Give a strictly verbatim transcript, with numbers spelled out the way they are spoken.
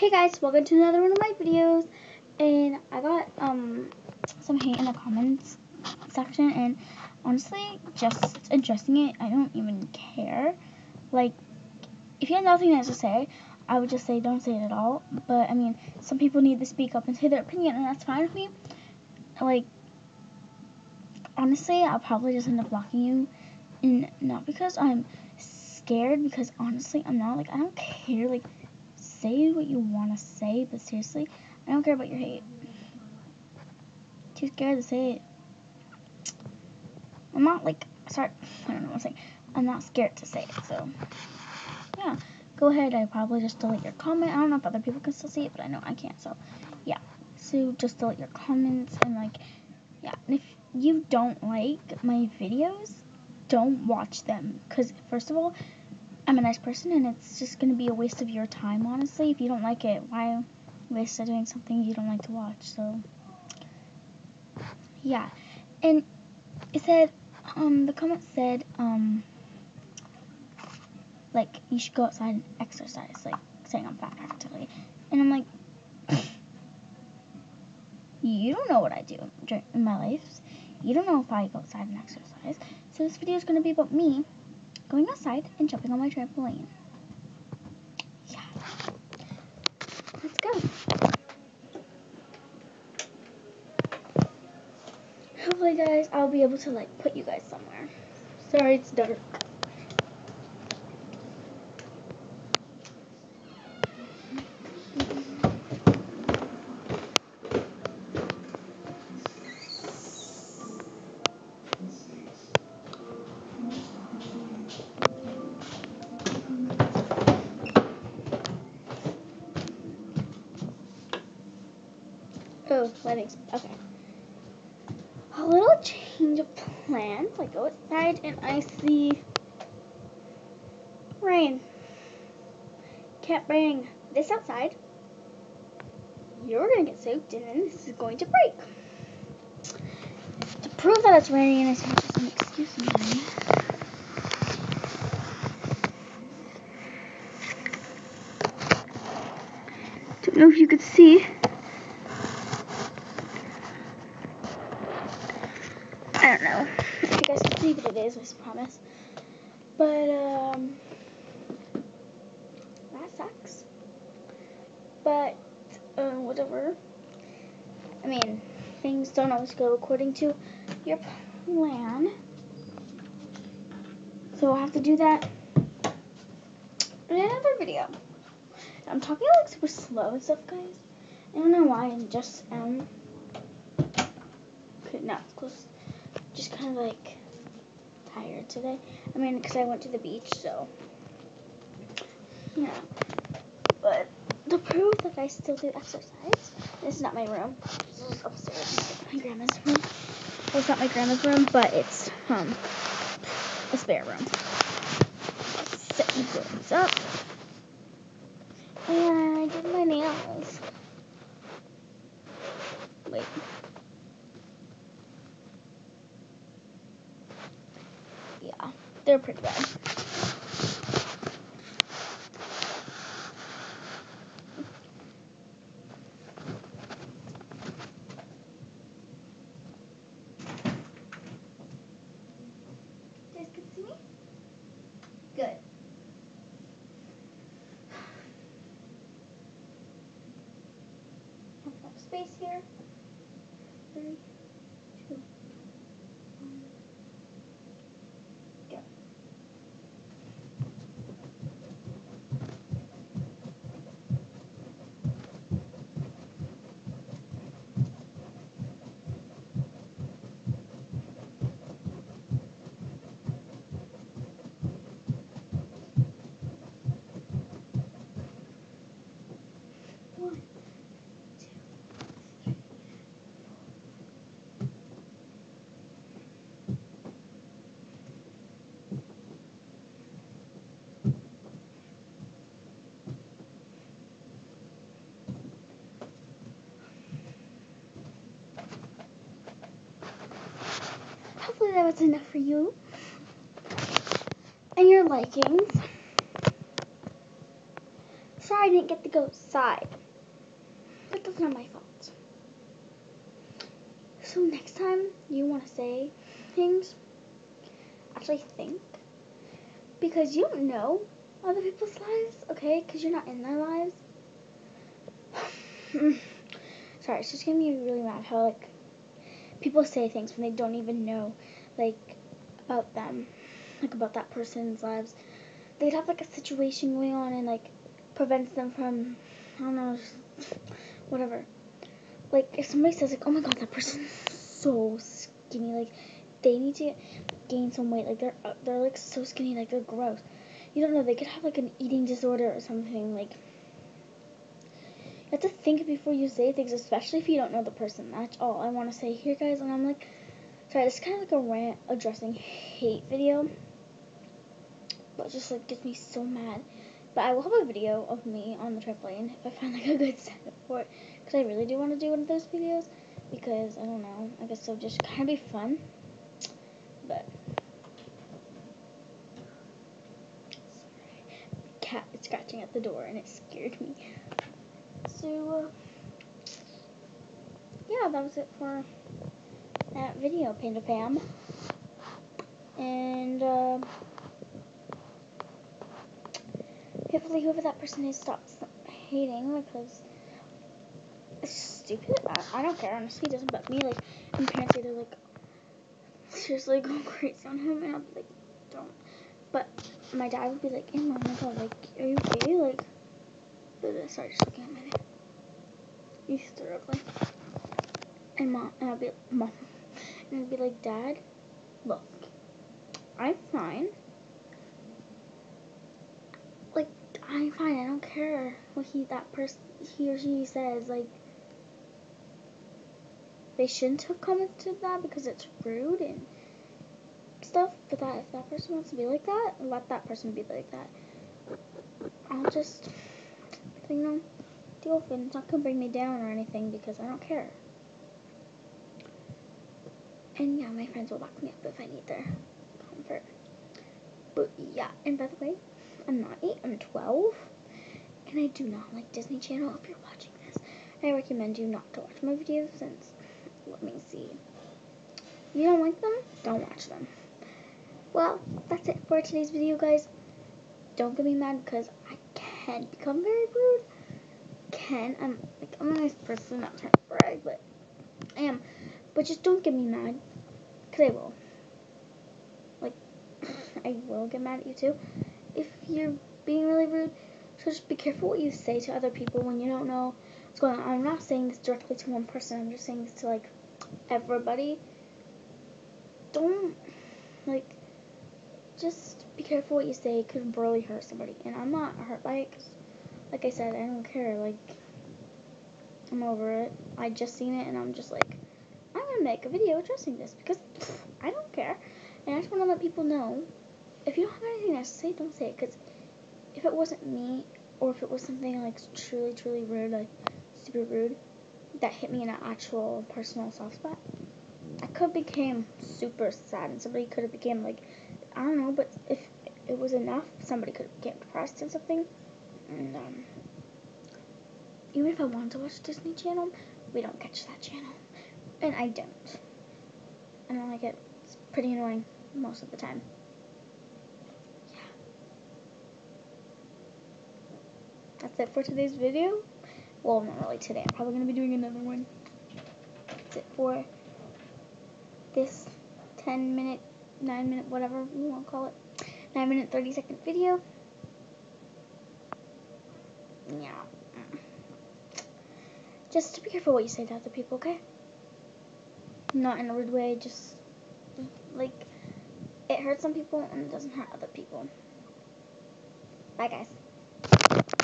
Hey guys, welcome to another one of my videos. And I got um some hate in the comments section, and honestly, just addressing it, I don't even care. Like, if you have nothing nice to say, I would just say don't say it at all. But I mean, some people need to speak up and say their opinion, and that's fine with me. Like, honestly, I'll probably just end up blocking you, and not because I'm scared, because honestly, I'm not. Like, I don't care. Like, say what you want to say, but seriously, I don't care about your hate. Too scared to say it. I'm not like, sorry, I don't know what I'm saying. I'm not scared to say it, so yeah. Go ahead, I probably just delete your comment. I don't know if other people can still see it, but I know I can't, so yeah. So just delete your comments, and like, yeah. And if you don't like my videos, don't watch them, because first of all, I'm a nice person, and it's just going to be a waste of your time, honestly. If you don't like it, why waste it doing something you don't like to watch? So, yeah. And it said, um, the comment said, um, like, you should go outside and exercise, like, saying I'm fat, actually. And I'm like, you don't know what I do in my life. You don't know if I go outside and exercise. So this video is going to be about me going outside and jumping on my trampoline. Yeah. Let's go. Hopefully, guys, I'll be able to, like, put you guys somewhere. Sorry, it's dark. Oh, lighting's okay. A little change of plans. I go outside and I see rain. Can't bring this outside. You're gonna get soaked, and then this is going to break. To prove that it's raining, it's not just an excuse of mine. Don't know if you could see. I don't know if you guys can see, but it is, I promise. But, um, that sucks. But, uh, whatever. I mean, things don't always go according to your plan. So I'll have to do that in another video. I'm talking like super slow and stuff, guys. I don't know why, I'm just, um, could not close. Just kind of like tired today. I mean, because I went to the beach, so yeah. But to prove that I still do exercise, this is not my room. This is upstairs, my grandma's room. Well, it's not my grandma's room, but it's um a spare room. Set my things up, and I did my nails. Wait. Yeah, they're pretty bad. You guys can see me? Good. Have enough space here. Three, two, one, go. One, two, three, hopefully that was enough for you and your likings. Sorry I didn't get to go outside. But that's not my fault. So next time you want to say things, actually think. Because you don't know other people's lives, okay? Because you're not in their lives. Sorry, it's just getting me really mad how, like, people say things when they don't even know, like, about them. Like, about that person's lives. They'd have, like, a situation going on and, like, prevents them from, I don't know, whatever. Like, if somebody says, like, oh my god, that person's so skinny, like, they need to gain some weight, like, they're, they're, like, so skinny, like, they're gross. You don't know, they could have, like, an eating disorder or something, like, you have to think before you say things, especially if you don't know the person. That's all I want to say here, guys, and I'm, like, sorry, this is kind of like a rant addressing hate video, but it just, like, gets me so mad. But I will have a video of me on the trampoline if I find, like, a good setup for it, because I really do want to do one of those videos, because, I don't know, I guess it'll just kind of be fun, but, sorry, the cat is scratching at the door, and it scared me. So, uh, yeah, that was it for that video, Panda Pam, and, uh, hopefully whoever that person is stops hating, because it's stupid. I, I don't care, honestly, it doesn't bug me. Like, and parents either, like, seriously go crazy on him, and I'll be like, don't. But my dad would be like, hey, mom, my god, like, are you okay? Like, sorry, just looking at my dad. He's still ugly. And mom, and I'll be like, mom, and I'd be like, Dad, look, I'm fine. Like, I'm fine. I don't care what he that person he or she says. Like, they shouldn't have commented that because it's rude and stuff. But that if that person wants to be like that, let that person be like that. I'll just, you know, deal with it. It's not gonna bring me down or anything because I don't care. And yeah, my friends will back me up if I need their comfort. But yeah, and by the way, I'm not eight, I'm twelve. And I do not like Disney Channel. If you're watching this, I recommend you not to watch my videos since, let me see. You don't like them? Don't watch them. Well, that's it for today's video, guys. Don't get me mad because I can become very rude. Can. I'm, like, I'm a nice person, not trying to brag, but I am. But just don't get me mad because I will. Like, I will get mad at you too if you're being really rude. So just be careful what you say to other people when you don't know what's going on. I'm not saying this directly to one person. I'm just saying this to, like, everybody. Don't, like, just be careful what you say. It could really hurt somebody. And I'm not hurt by it because, like I said, I don't care. Like, I'm over it. I just seen it and I'm just like, I'm going to make a video addressing this because pff, I don't care. And I just want to let people know, if you don't have anything nice to say, don't say it. Because if it wasn't me, or if it was something, like, truly, truly rude, like, super rude, that hit me in an actual personal soft spot, I could have became super sad, and somebody could have became, like, I don't know, but if it was enough, somebody could have became depressed and something, and, um, even if I wanted to watch Disney Channel, we don't catch that channel, and I don't, and I like it. It's pretty annoying most of the time. That's it for today's video. Well, not really today. I'm probably going to be doing another one. That's it for this ten minute, nine minute, whatever you want to call it. nine minute, thirty second video. Yeah. Just be careful what you say to other people, okay? Not in a rude way. Just, like, it hurts some people and it doesn't hurt other people. Bye, guys.